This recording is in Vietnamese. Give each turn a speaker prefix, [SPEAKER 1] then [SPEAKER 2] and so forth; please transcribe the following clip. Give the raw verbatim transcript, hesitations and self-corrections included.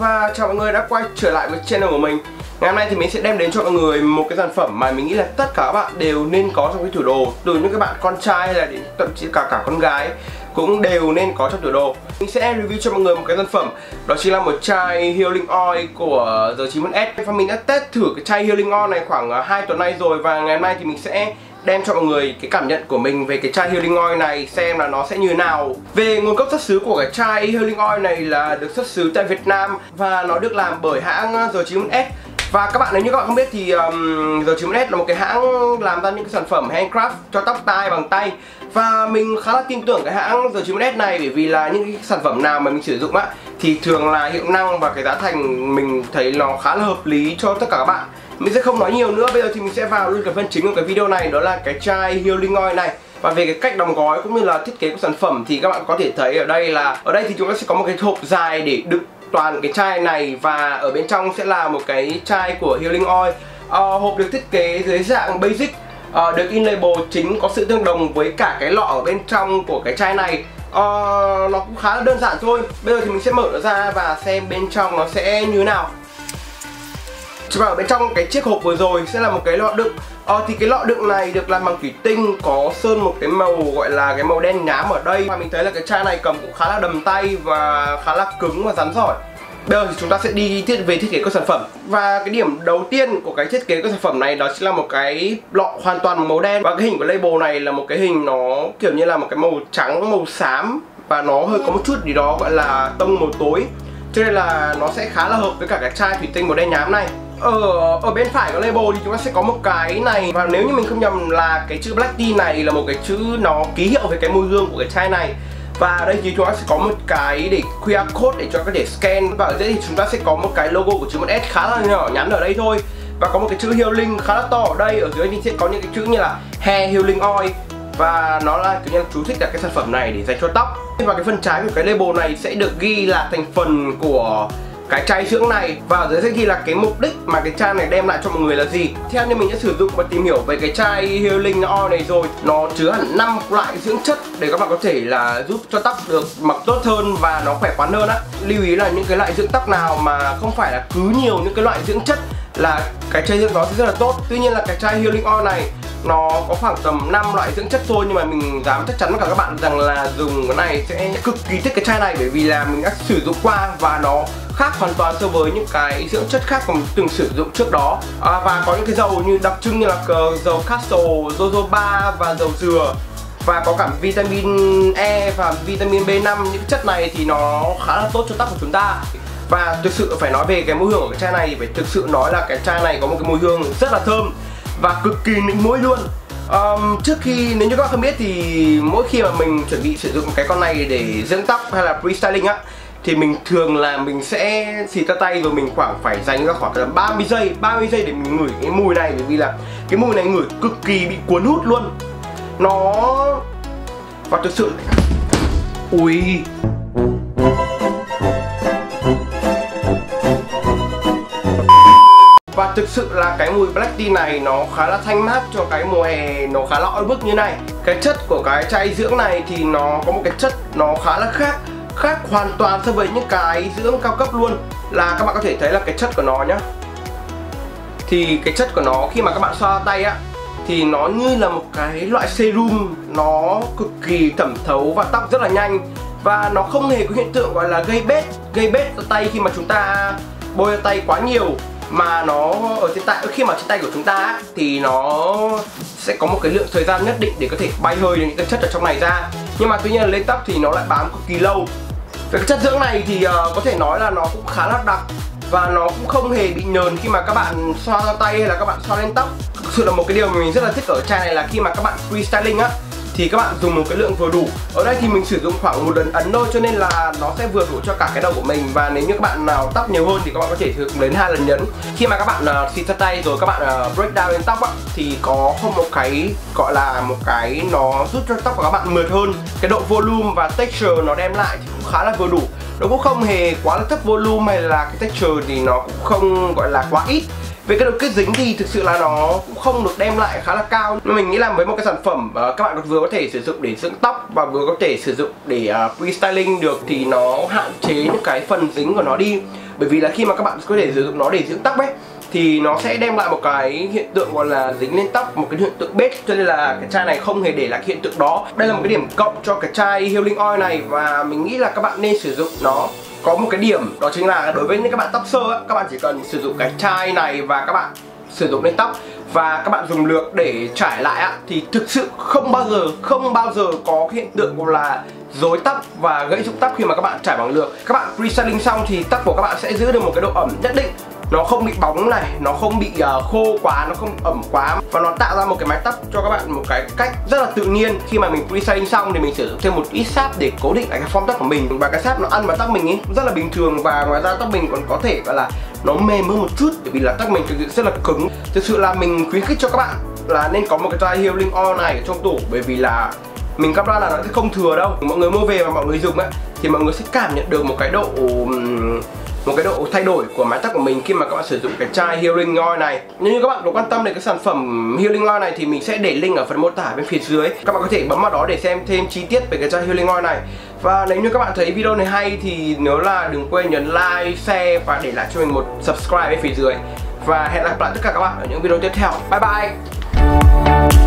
[SPEAKER 1] và chào mọi người đã quay trở lại với channel của mình. Ngày hôm nay thì mình sẽ đem đến cho mọi người một cái sản phẩm mà mình nghĩ là tất cả các bạn đều nên có trong cái tủ đồ. Từ những các bạn con trai hay là đến thậm chí cả cả con gái cũng đều nên có trong tủ đồ. Mình sẽ review cho mọi người một cái sản phẩm, đó chính là một chai Healing Oil của The chín mươi mốt S. Và mình đã test thử cái chai Healing Oil này khoảng hai tuần nay rồi, và ngày hôm nay thì mình sẽ đem cho mọi người cái cảm nhận của mình về cái chai Healing Oil này, xem là nó sẽ như thế nào. Về nguồn gốc xuất xứ của cái chai Healing Oil này là được xuất xứ tại Việt Nam và nó được làm bởi hãng The chín mươi mốt S. Và các bạn, nếu như các bạn không biết thì um, The chín mươi mốt S là một cái hãng làm ra những cái sản phẩm handcraft cho tóc tai bằng tay. Và mình khá là tin tưởng cái hãng The chín mươi mốt S này, bởi vì là những cái sản phẩm nào mà mình sử dụng á thì thường là hiệu năng và cái giá thành mình thấy nó khá là hợp lý cho tất cả các bạn. Mình sẽ không nói nhiều nữa, bây giờ thì mình sẽ vào luôn cái phần chính của cái video này, đó là cái chai Healing Oil này. Và về cái cách đóng gói cũng như là thiết kế của sản phẩm thì các bạn có thể thấy ở đây là ở đây thì chúng ta sẽ có một cái hộp dài để đựng toàn cái chai này, và ở bên trong sẽ là một cái chai của Healing Oil. À, hộp được thiết kế dưới dạng basic, à, được in label chính có sự tương đồng với cả cái lọ ở bên trong của cái chai này. À, nó cũng khá là đơn giản thôi. Bây giờ thì mình sẽ mở nó ra và xem bên trong nó sẽ như thế nào. Và ở bên trong cái chiếc hộp vừa rồi sẽ là một cái lọ đựng. Ờ, thì cái lọ đựng này được làm bằng thủy tinh, có sơn một cái màu gọi là cái màu đen nhám ở đây. Và mình thấy là cái chai này cầm cũng khá là đầm tay và khá là cứng và rắn giỏi. Bây giờ thì chúng ta sẽ đi thiết về thiết kế của sản phẩm. Và cái điểm đầu tiên của cái thiết kế của sản phẩm này đó chính là một cái lọ hoàn toàn màu đen. Và cái hình của label này là một cái hình nó kiểu như là một cái màu trắng, màu xám, và nó hơi có một chút gì đó gọi là tông màu tối, cho nên là nó sẽ khá là hợp với cả cái chai thủy tinh màu đen nhám này. Ở, ở bên phải của label thì chúng ta sẽ có một cái này, và nếu như mình không nhầm là cái chữ Black Tea này là một cái chữ nó ký hiệu về cái mùi hương của cái chai này. Và ở đây thì chúng ta sẽ có một cái để quy rờ code để cho có thể scan, và ở đây thì chúng ta sẽ có một cái logo của chín mươi mốt S khá là nhỏ nhắn ở đây thôi, và có một cái chữ Healing khá là to ở đây. Ở dưới thì sẽ có những cái chữ như là Hair Healing Oil, và nó là kiểu như là chú thích là cái sản phẩm này để dành cho tóc. Và cái phần trái của cái label này sẽ được ghi là thành phần của cái chai dưỡng này, và ở dưới sẽ ghi là cái mục đích mà cái chai này đem lại cho mọi người là gì. Theo như mình đã sử dụng và tìm hiểu về cái chai Healing Oil này rồi, nó chứa hẳn năm loại dưỡng chất để các bạn có thể là giúp cho tóc được mọc tốt hơn và nó khỏe khoắn hơn á. Lưu ý là những cái loại dưỡng tóc nào mà không phải là cứ nhiều những cái loại dưỡng chất là cái chai dưỡng đó sẽ rất là tốt. Tuy nhiên là cái chai Healing Oil này nó có khoảng tầm năm loại dưỡng chất thôi, nhưng mà mình dám chắc chắn với cả các bạn rằng là dùng cái này sẽ cực kỳ thích cái chai này, bởi vì là mình đã sử dụng qua và nó khác hoàn toàn so với những cái dưỡng chất khác mà mình từng sử dụng trước đó. À, và có những cái dầu như đặc trưng như là dầu castle, jojoba và dầu dừa, và có cả vitamin E và vitamin B năm. Những chất này thì nó khá là tốt cho tóc của chúng ta. Và thực sự phải nói về cái mùi hương của cái chai này, phải thực sự nói là cái chai này có một cái mùi hương rất là thơm và cực kỳ nịnh mũi luôn. Um, trước khi, nếu như các bạn không biết thì mỗi khi mà mình chuẩn bị sử dụng cái con này để dưỡng tóc hay là pre-styling á, thì mình thường là mình sẽ xịt ra tay, rồi mình khoảng phải dành ra khoảng ba mươi giây ba mươi giây để mình ngửi cái mùi này, bởi vì là cái mùi này ngửi cực kỳ bị cuốn hút luôn. Nó và thực sự ui và thực sự là cái mùi Black Tea này nó khá là thanh mát cho cái mùa hè, nó khá là oi bức như này. Cái chất của cái chai dưỡng này thì nó có một cái chất nó khá là khác khác hoàn toàn so với những cái dưỡng cao cấp luôn. Là các bạn có thể thấy là cái chất của nó nhá, thì cái chất của nó khi mà các bạn xoa tay á thì nó như là một cái loại serum, nó cực kỳ thẩm thấu vào tóc rất là nhanh, và nó không hề có hiện tượng gọi là gây bết gây bết ở tay khi mà chúng ta bôi tay quá nhiều, mà nó ở trên tay, khi mà trên tay của chúng ta á, thì nó sẽ có một cái lượng thời gian nhất định để có thể bay hơi những cái chất ở trong này ra. Nhưng mà tuy nhiên là lên tóc thì nó lại bám cực kỳ lâu. Về cái chất dưỡng này thì uh, có thể nói là nó cũng khá là đặc, và nó cũng không hề bị nhờn khi mà các bạn xoa ra tay hay là các bạn xoa lên tóc. Thực sự là một cái điều mà mình rất là thích ở chai này là khi mà các bạn freestyling á thì các bạn dùng một cái lượng vừa đủ. Ở đây thì mình sử dụng khoảng một lần ấn thôi, cho nên là nó sẽ vừa đủ cho cả cái đầu của mình. Và nếu như các bạn nào tóc nhiều hơn thì các bạn có thể sử dụng đến hai lần nhấn. Khi mà các bạn uh, xịt ra tay rồi các bạn uh, break down lên tóc á, thì có không một cái gọi là một cái nó giúp cho tóc của các bạn mượt hơn. Cái độ volume và texture nó đem lại thì cũng khá là vừa đủ. Nó cũng không hề quá là thấp volume, hay là cái texture thì nó cũng không gọi là quá ít. Về cái độ kết dính thì thực sự là nó cũng không được đem lại khá là cao. Nhưng mình nghĩ là với một cái sản phẩm uh, các bạn vừa có thể sử dụng để dưỡng tóc và vừa có thể sử dụng để uh, pre-styling được thì nó hạn chế những cái phần dính của nó đi. Bởi vì là khi mà các bạn có thể sử dụng nó để dưỡng tóc ấy thì nó sẽ đem lại một cái hiện tượng gọi là dính lên tóc, một cái hiện tượng bết, cho nên là cái chai này không hề để lại cái hiện tượng đó. Đây là một cái điểm cộng cho cái chai Healing Oil này, và mình nghĩ là các bạn nên sử dụng nó. Có một cái điểm đó chính là đối với những các bạn tóc sơ á, các bạn chỉ cần sử dụng cái chai này và các bạn sử dụng lên tóc và các bạn dùng lược để trải lại á, thì thực sự không bao giờ không bao giờ có cái hiện tượng gọi là rối tóc và gãy rụng tóc khi mà các bạn trải bằng lược. Các bạn pre-styling xong thì tóc của các bạn sẽ giữ được một cái độ ẩm nhất định, nó không bị bóng này, nó không bị uh, khô quá, nó không ẩm quá, và nó tạo ra một cái mái tóc cho các bạn một cái cách rất là tự nhiên. Khi mà mình pre-styling xong thì mình sử dụng thêm một ít sáp để cố định lại cái form tóc của mình, và cái sáp nó ăn vào tóc mình ấy rất là bình thường, và ngoài ra tóc mình còn có thể gọi là nó mềm hơn một chút, bởi vì là tóc mình thực sự rất là cứng. Thực sự là mình khuyến khích cho các bạn là nên có một cái chai Healing Oil này ở trong tủ, bởi vì là mình cam đoan là nó sẽ không thừa đâu. Mọi người mua về và mọi người dùng ấy thì mọi người sẽ cảm nhận được một cái độ một cái độ thay đổi của mái tóc của mình khi mà các bạn sử dụng cái chai Healing Oil này. Nếu như các bạn có quan tâm đến cái sản phẩm Healing Oil này thì mình sẽ để link ở phần mô tả bên phía dưới. Các bạn có thể bấm vào đó để xem thêm chi tiết về cái chai Healing Oil này. Và nếu như các bạn thấy video này hay thì nhớ là đừng quên nhấn like, share và để lại cho mình một subscribe bên phía dưới. Và hẹn gặp lại tất cả các bạn ở những video tiếp theo. Bye bye.